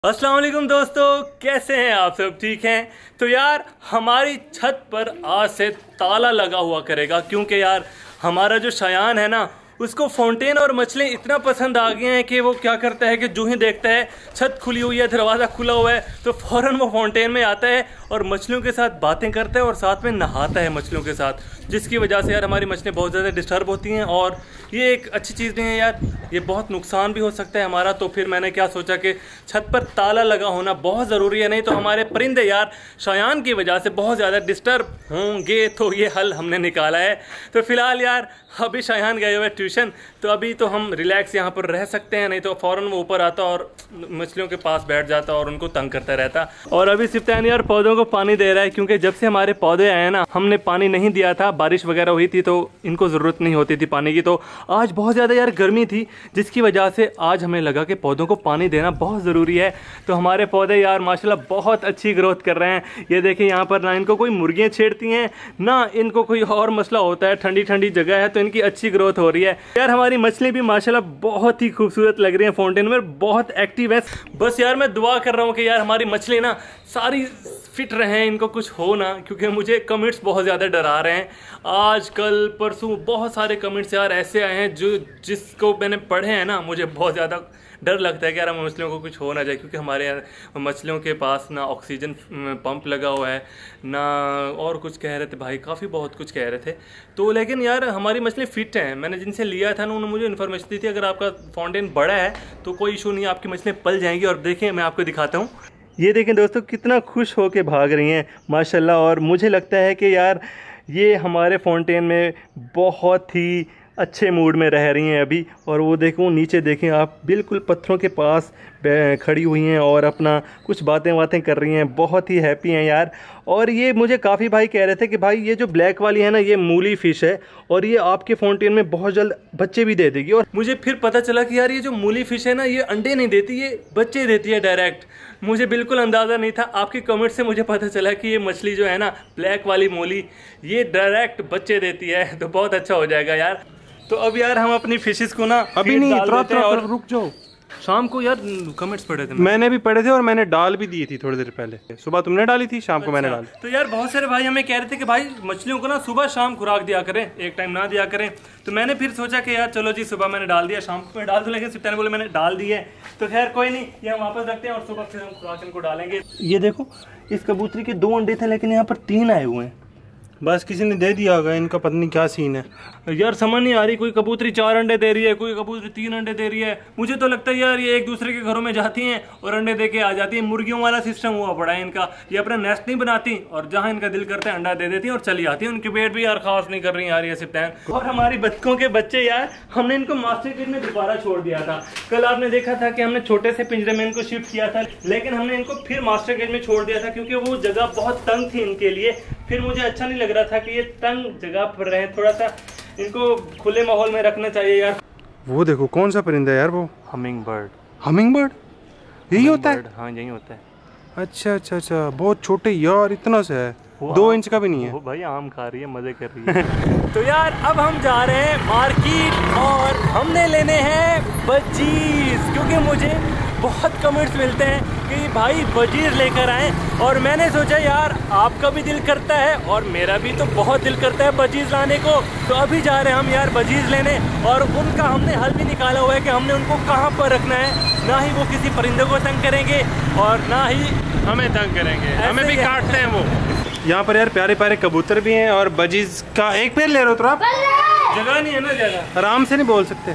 अस्सलाम वालेकुम दोस्तों, कैसे हैं आप सब? ठीक हैं? तो यार हमारी छत पर आज से ताला लगा हुआ करेगा, क्योंकि यार हमारा जो शायान है ना, उसको फाउंटेन और मछली इतना पसंद आ गए हैं कि वो क्या करता है कि जो ही देखता है छत खुली हुई है, दरवाज़ा खुला हुआ है, तो फ़ौरन वो फाउंटेन में आता है और मछलियों के साथ बातें करता है और साथ में नहाता है मछलियों के साथ, जिसकी वजह से यार हमारी मछलियाँ बहुत ज़्यादा डिस्टर्ब होती हैं। और ये एक अच्छी चीज़ नहीं है यार, ये बहुत नुकसान भी हो सकता है हमारा। तो फिर मैंने क्या सोचा कि छत पर ताला लगा होना बहुत ज़रूरी है, नहीं तो हमारे परिंदे यार शायान की वजह से बहुत ज़्यादा डिस्टर्ब होंगे। तो ये हल हमने निकाला है। तो फिलहाल यार अभी शायान गए हुए ट्यूशन, तो अभी तो हम रिलैक्स यहाँ पर रह सकते हैं, नहीं तो फ़ौरन वो ऊपर आता और मछलियों के पास बैठ जाता और उनको तंग करता रहता। और अभी सिफ्तान यार पौधों को पानी दे रहा है, क्योंकि जब से हमारे पौधे आए ना, हमने पानी नहीं दिया था, बारिश वगैरह हुई थी तो इनको ज़रूरत नहीं होती थी पानी की। तो आज बहुत ज़्यादा यार गर्मी थी, जिसकी वजह से आज हमें लगा कि पौधों को पानी देना बहुत ज़रूरी है। तो हमारे पौधे यार माशाल्लाह बहुत अच्छी ग्रोथ कर रहे हैं। ये देखिए यहाँ पर ना इनको कोई मुर्गियाँ छेड़ती हैं, ना इनको कोई और मसला होता है, ठंडी ठंडी जगह है तो इनकी अच्छी ग्रोथ हो रही है। यार हमारी मछली भी माशाल्लाह बहुत ही खूबसूरत लग रही है, फाउंटेन में बहुत एक्टिव है। बस यार मैं दुआ कर रहा हूँ कि यार हमारी मछली ना सारी फिट रहे, इनको कुछ हो ना, क्योंकि मुझे कमेंट्स बहुत ज़्यादा डरा रहे हैं। आज कल परसों बहुत सारे कमेंट्स यार ऐसे आए हैं जिसको मैंने पढ़े हैं ना, मुझे बहुत ज़्यादा डर लगता है कि यार हम मछलियों को कुछ हो ना जाए, क्योंकि हमारे यहाँ मछलियों के पास ना ऑक्सीजन पंप लगा हुआ है, ना और कुछ कह रहे थे भाई, काफ़ी बहुत कुछ कह रहे थे। तो लेकिन यार हमारी मछली फिट हैं। मैंने जिनसे लिया था ना, उन्होंने मुझे इन्फॉर्मेशन दी थी अगर आपका फाउंटेन बड़ा है तो कोई इशू नहीं, आपकी मछलियाँ पल जाएंगी। और देखिए मैं आपको दिखाता हूँ, ये देखें दोस्तों कितना खुश होके भाग रही हैं माशाल्लाह। और मुझे लगता है कि यार ये हमारे फाउंटेन में बहुत ही अच्छे मूड में रह रही हैं अभी। और वो देखो नीचे देखें आप, बिल्कुल पत्थरों के पास खड़ी हुई हैं और अपना कुछ बातें कर रही हैं, बहुत ही हैप्पी हैं यार। और ये मुझे काफ़ी भाई कह रहे थे कि भाई ये जो ब्लैक वाली है ना, ये मूली फ़िश है और ये आपके फाउंटेन में बहुत जल्द बच्चे भी दे देगी। और मुझे फिर पता चला कि यार ये जो मूली फ़िश है ना, ये अंडे नहीं देती, ये बच्चे देती है डायरेक्ट। मुझे बिल्कुल अंदाज़ा नहीं था, आपके कमेंट से मुझे पता चला कि ये मछली जो है ना, ब्लैक वाली मूली, ये डायरेक्ट बच्चे देती है। तो बहुत अच्छा हो जाएगा यार। तो अब यार हम अपनी फिशेस को ना अभी नहीं, थोड़ा और रुक जाओ। शाम को यार कमेंट्स पढ़े थे, मैंने भी पढ़े थे और मैंने डाल भी दी थी थोड़ी देर पहले। सुबह तुमने डाली थी, शाम को मैंने डाली। तो यार बहुत सारे भाई हमें कह रहे थे कि भाई मछलियों को ना सुबह शाम खुराक दिया करें, एक टाइम ना दिया करें। तो मैंने फिर सोचा कि यार चलो जी, सुबह मैंने डाल दिया, शाम को मैं डाल दूं, लेकिन सिफ्तान बोले मैंने डाल दी है तो खैर कोई नहीं, ये हम वापस रखते हैं और सुबह फिर हम खुराक इनको डालेंगे। ये देखो इस कबूतरी के 2 अंडे थे, लेकिन यहाँ पर 3 आए हुए हैं। बस किसी ने दे दिया होगा, इनका पता नहीं क्या सीन है यार। समझ नहीं आ रही, कोई कबूतरी 4 अंडे दे रही है, कोई कबूतरी 3 अंडे दे रही है। मुझे तो लगता है यार ये एक दूसरे के घरों में जाती हैं और अंडे दे के आ जाती हैं। मुर्गियों वाला सिस्टम हुआ पड़ा है इनका, ये अपना नेस्ट नहीं बनाती और जहाँ इनका दिल करता है अंडा दे देती हैं और चली आती हैं। उनकी पेट भी यार खास नहीं कर रही यार ये सिफ्तान। और हमारी बच्चों के बच्चे यार, हमने इनको मास्टर केज में दोबारा छोड़ दिया था। कल आपने देखा था कि हमने छोटे से पिंजरे में इनको शिफ्ट किया था, लेकिन हमने इनको फिर मास्टर केज में छोड़ दिया था, क्योंकि वो जगह बहुत तंग थी इनके लिए। फिर मुझे अच्छा नहीं लग रहा था कि ये तंग जगह पर रहे, थोड़ा सा इनको खुले माहौल में रखना चाहिए यार। वो देखो कौन सा परिंदा है यार, वो हमिंग बर्ड। हमिंग बर्ड यही होता है? हाँ यही होता है। अच्छा अच्छा अच्छा, बहुत छोटे यार, इतना सा है, 2 इंच का भी नहीं है। वो भाई आम खा रही है, मजे कर रही है। तो यार अब हम जा रहे हैं मार्केट और हमने लेने हैं बजीज, क्योंकि मुझे बहुत कमेंट्स मिलते हैं कि भाई बजीज लेकर आए। और मैंने सोचा यार आपका भी दिल करता है और मेरा भी तो बहुत दिल करता है बजीज लाने को। तो अभी जा रहे हैं हम यार बजीज लेने, और उनका हमने हल भी निकाला हुआ है कि हमने उनको कहाँ पर रखना है। ना ही वो किसी परिंदे को तंग करेंगे और ना ही हमें तंग करेंगे, हमें भी काटते हैं वो। यहाँ पर यार प्यारे प्यारे कबूतर भी हैं और बजीज का एक पेड़ ले रहे हो तो आप? जगह नहीं है ना ज़्यादा, आराम से नहीं बोल सकते।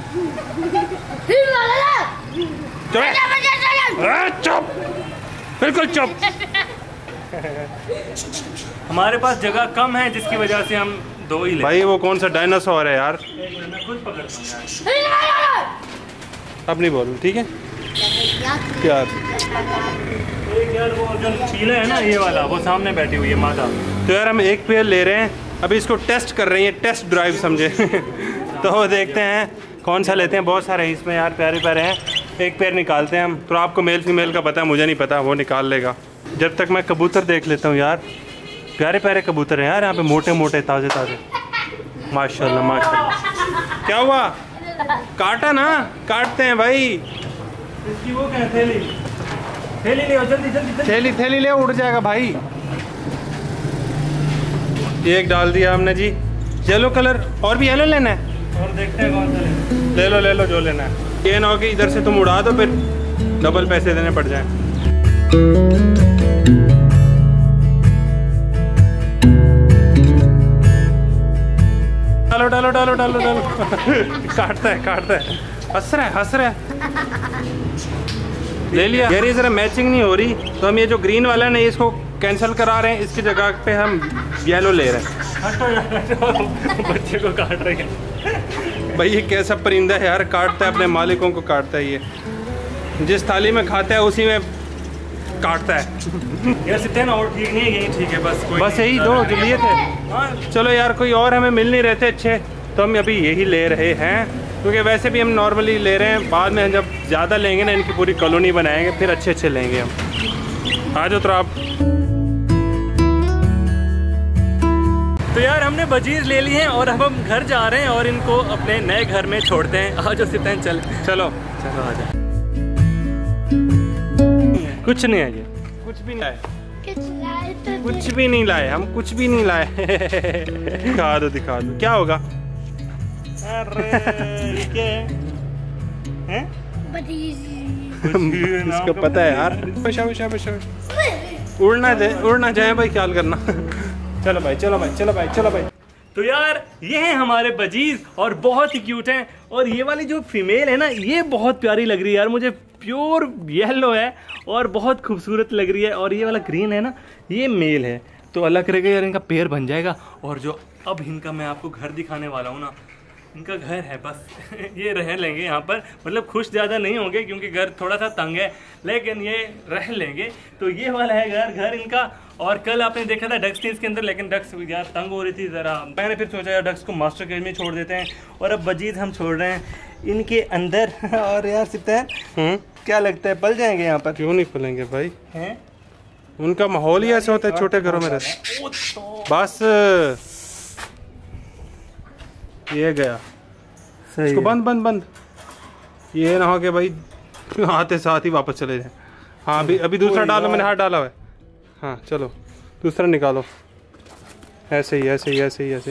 चुप, बिल्कुल चुप। हमारे पास जगह कम है, जिसकी वजह से हम 2 ही ले। भाई वो कौन सा डायनासोर है यार? मैं खुद पकड़ता हूँ। अब नहीं बोलूँ, ठीक है? प्यार एक यार वो जो चीला है ना, ये वाला, वो सामने बैठी हुई है मादा। तो यार हम एक पेड़ ले रहे हैं, अभी इसको टेस्ट कर रही हैं, टेस्ट ड्राइव समझे। तो देखते हैं कौन सा लेते हैं। बहुत सारे इसमें यार प्यारे प्यारे हैं, एक पेड़ निकालते हैं हम। तो आपको मेल फीमेल का पता है, मुझे नहीं पता, वो निकाल लेगा। जब तक मैं कबूतर देख लेता हूँ यार, प्यारे प्यारे कबूतर हैं यार यहाँ पे, मोटे मोटे ताज़े ताज़े, माशाल्लाह माशाल्लाह। क्या हुआ? काटा ना, काटते हैं भाई। इसकी वो क्या थैली? थैली ले आओ जल्दी जल्दी। थैली ले, उड़ जाएगा भाई। एक डाल दिया हमने जी, येलो कलर। और भी येलो लेना है? और देखते हैं कौन सा लेना। ले लो जो लेना है। ये ना हो कि इधर से तुम उड़ा दो फिर डबल पैसे देने पड़ जाएं। डालो काटता है हंस रहा है। ले लिया यार। ये जरा मैचिंग नहीं हो रही, तो हम ये जो ग्रीन वाला है इसको कैंसिल करा रहे हैं। इसकी जगह पे हम येलो ले रहे हैं। बच्चे को काट रहे हैं भाई। ये कैसा परिंदा है यार, काटता है अपने मालिकों को, काटता है। ये जिस थाली में खाता है उसी में काटता है। यार सिद्धे ना, और ठीक नहीं है, यही ठीक है बस यही दो जो लिए थे। हाँ चलो यार, कोई और हमें मिल नहीं रहे थे अच्छे, तो हम अभी यही ले रहे हैं। क्योंकि वैसे भी हम नॉर्मली ले रहे हैं, बाद में जब ज़्यादा लेंगे ना, इनकी पूरी कॉलोनी बनाएंगे, फिर अच्छे लेंगे हम। आ जाओ तो आप। तो यार हमने बजीज ले लिए हैं और अब हम घर जा रहे हैं और इनको अपने नए घर में छोड़ते हैं। आ जाओ सिद्धन, चलो आ जाओ। कुछ नहीं है, ये कुछ भी नहीं लाए, कुछ भी नहीं लाए, हम कुछ भी नहीं लाए। दिखा दो क्या होगा। अरे हैं? इसको पता है यार। उड़ना जाए भाई, ख्याल करना। चलो भाई। तो यार ये हैं हमारे बजीज और बहुत ही क्यूट हैं। और ये वाली जो फीमेल है ना, ये बहुत प्यारी लग रही है यार मुझे। प्योर येलो है और बहुत खूबसूरत लग रही है। और ये वाला ग्रीन है ना, ये मेल है। तो अल्लाह करेगा यार इनका पेयर बन जाएगा। और जो अब इनका मैं आपको घर दिखाने वाला हूँ ना, इनका घर है बस। ये रह लेंगे यहाँ पर, मतलब खुश ज़्यादा नहीं होंगे क्योंकि घर थोड़ा सा तंग है, लेकिन ये रह लेंगे। तो ये वाला है घर इनका। और कल आपने देखा था डक्स थी इसके अंदर, लेकिन डक्स यार तंग हो रही थी ज़रा। मैंने फिर सोचा यार डक्स को मास्टर केज में छोड़ देते हैं। और अब बजीज हम छोड़ रहे हैं इनके अंदर। और यार सिद्धन क्या लगता है, पल जाएंगे यहाँ पर? क्यों नहीं पलेंगे भाई, हैं? उनका माहौल ही ऐसा होता है, छोटे घरों में रहते। बस ये गया इसको बंद। ये ना हो के भाई आते साथ ही वापस चले जाए। हाँ अभी दूसरा डालो, मैंने हाथ डाला है। हाँ चलो दूसरा निकालो। ऐसे ही।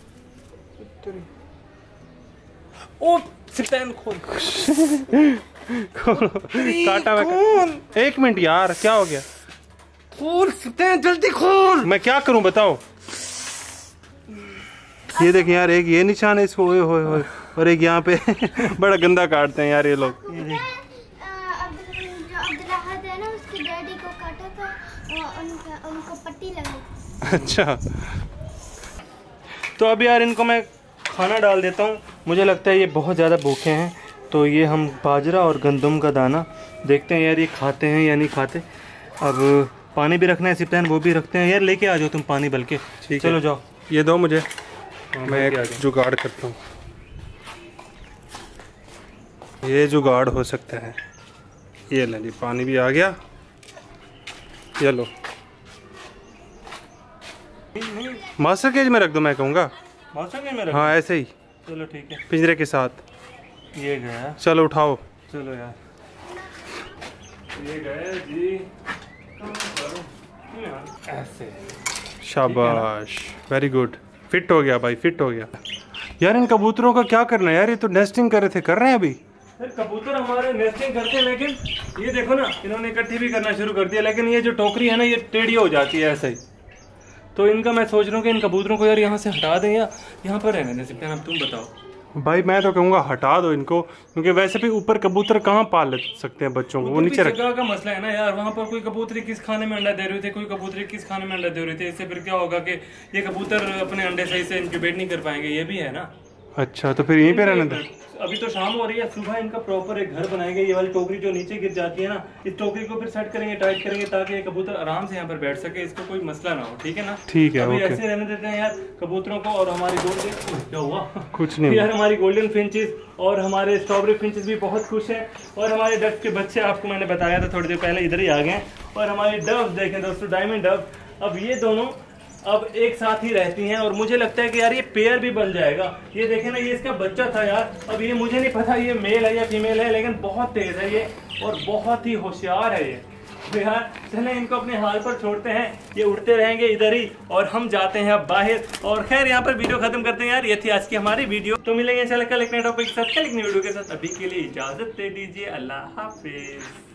ओ सिद्धन खोल। काटा मैं। एक मिनट यार, क्या हो गया? खोल सिद्धन, जल्दी खोल। मैं क्या करूं बताओ? ये देखें यार, एक ये निशान है इसको, ओए और एक यहाँ पे। बड़ा गंदा काटते हैं यार ये लोग। उनको पट्टी लगी। अच्छा, तो अब यार इनको मैं खाना डाल देता हूँ। मुझे लगता है ये बहुत ज़्यादा भूखे हैं। तो ये हम बाजरा और गंदम का दाना देखते हैं यार ये खाते हैं या नहीं खाते। अब पानी भी रखना है सिद्धन, वो भी रखते हैं यार। लेके आ जाओ तुम पानी, बल्कि चलो जाओ। ये दो मुझे, मैं एक जुगाड़ करता हूँ। ये जुगाड़ हो सकता है। ये ले जी, पानी भी आ गया। ये लो, मास्टर केज में रख दो, मैं कहूँगा। मास्टर केज में रख? हाँ ऐसे ही, चलो ठीक है। पिंजरे के साथ। ये गया, चलो उठाओ। चलो यार, ये गया जी। ऐसे, शाबाश, वेरी गुड। फिट हो गया भाई, फिट हो गया। यार इन कबूतरों का क्या करना है यार? ये तो नेस्टिंग कर रहे थे, कर रहे हैं अभी। कबूतर हमारे नेस्टिंग करते हैं, लेकिन ये देखो ना, इन्होंने इकट्ठी भी करना शुरू कर दिया। लेकिन ये जो टोकरी है ना, ये टेढ़ी हो जाती है ऐसे ही। तो इनका मैं सोच रहा हूँ कि इन कबूतरों को यार यहाँ से हटा दें या यहाँ पर रहने दें। सिद्धन अब तुम बताओ। भाई मैं तो कहूँगा हटा दो इनको, क्योंकि वैसे भी ऊपर कबूतर कहाँ पाल सकते हैं बच्चों को, वो नीचे रख। जगह का मसला है ना यार। वहाँ पर कोई कबूतरी किस खाने में अंडा दे रहे थे, कोई कबूतरी किस खाने में अंडा दे रहे थे। इससे फिर क्या होगा कि ये कबूतर अपने अंडे सही से इंक्यूबेट नहीं कर पाएंगे, ये भी है ना। अच्छा, तो फिर यहीं पे रहने दो। अभी तो शाम हो रही है, सुबह इनका प्रॉपर एक घर बनाएंगे। ये वाली टोकरी जो नीचे गिर जाती है ना, इस टोकरी को फिर सेट करेंगे, टाइट करेंगे, ताकि ये कबूतर आराम से यहाँ पर बैठ सके, इसको कोई मसला ना हो। ठीक है ना? ठीक है, अभी ओके। ऐसे रहने देते हैं यार कबूतरों को। और हमारी गोल्डन, क्या हुआ? कुछ नहीं यार, हमारी गोल्डन फिंचेस और हमारे स्ट्रॉबेरी फिंचेस भी बहुत खुश हैं। और हमारे डक्स के बच्चे, आपको मैंने बताया था थोड़ी देर पहले, इधर ही आ गए। और हमारी डव्स देखें दोस्तों, डायमंड डव, अब ये दोनों अब एक साथ ही रहती हैं। और मुझे लगता है कि यार ये पेयर भी बन जाएगा। ये देखें ना, ये इसका बच्चा था यार। अब ये मुझे नहीं पता ये मेल है या फीमेल है, लेकिन बहुत तेज है ये और बहुत ही होशियार है ये। तो यार चलें इनको अपने हाल पर छोड़ते हैं, ये उड़ते रहेंगे इधर ही और हम जाते हैं अब बाहर। और खैर यहाँ पर वीडियो खत्म करते हैं यार, ये थी आज की हमारी वीडियो। तो मिलेंगे इंशाल्लाह कल एक नए टॉपिक के साथ, कल एक नई वीडियो के साथ। अभी के लिए इजाजत दे दीजिए, अल्लाह हाफिज।